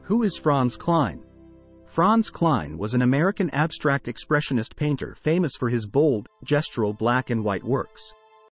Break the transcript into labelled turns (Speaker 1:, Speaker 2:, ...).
Speaker 1: Who is Franz Kline? Franz Kline was an American abstract expressionist painter famous for his bold, gestural black and white works.